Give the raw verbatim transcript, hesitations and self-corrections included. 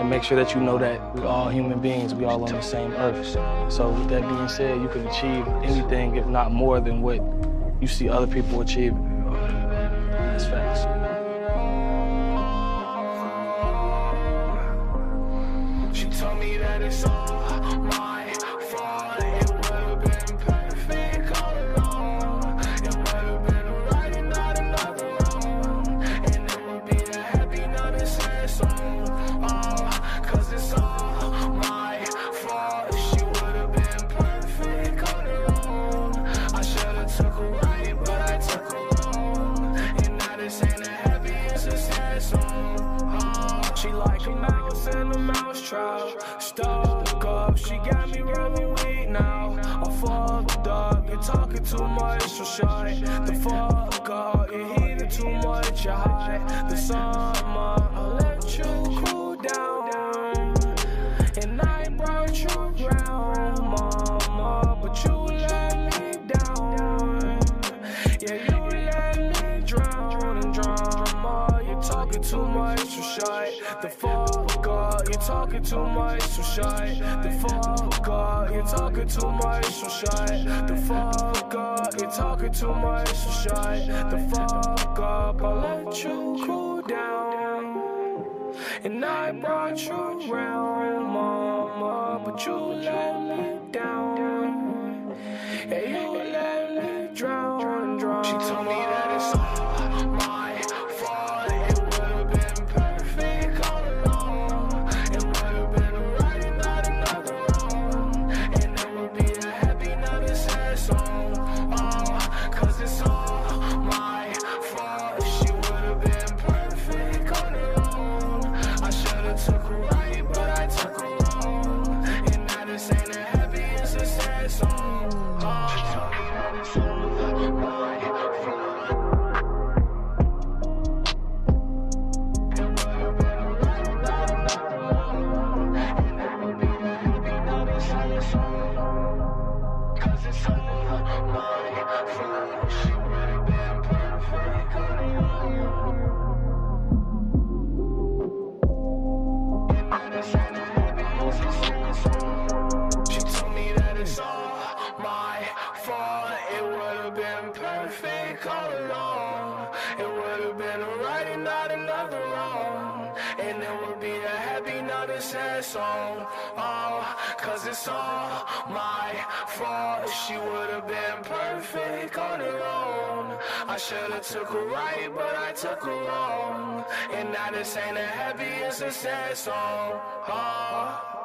and make sure that you know that we're all human beings, we all on the same earth. So with that being said, you can achieve anything, if not more than what you see other people achieving. That's facts. She told me that it's all my fault. It would have been perfect all along. It would have been a right and not another wrong. And it would be a happy, not a sad song. Oh, cause it's all my fault. She would have been perfect on her own. I should have took her right, but I took her wrong. And now this ain't a happy, it's a sad song. Oh, she like a mouse in a mouse trap. Stuck up, she got me rolling weed now. I'm fucked up, you're talking too much, so shy. The fuck up, you're heating too much, you're high. The summer, I'll let you cool down. And I brought you round, mama, but you let me down. Yeah, you let me drown in drama. You're talking too much, so shy. The fuck up, you're talking too much, so shy. The fuck up, you're talking too much, so shy. The fuck up, you're talking too much, so shy. The fuck up, I'll let you cool down. And I brought you round, mama, but you let me down. Yeah, you let me drown, drown. She told me that it's all my fault. It would have been perfect all along. It would have been a right and not another wrong. And it would be a happy, not a sad song. Oh, cause it's all my fault. She would have been perfect on her own. I should have took her right, but I took her wrong. And now this ain't a happy, it's a sad song. Oh, she told me that it's all my fault. Cause it's all my fault. She would have been perfect on her own. And now this ain't a happy, it's a sad song. She told me that it's all my fault. It would have been perfect all along. It would have been a right and not another wrong. And it would be a happy, not a sad song. Oh, cause it's all my fault. She would have been perfect on her own. I should have took her right, but I took her wrong. And now this ain't a happy, it's a sad song. Oh.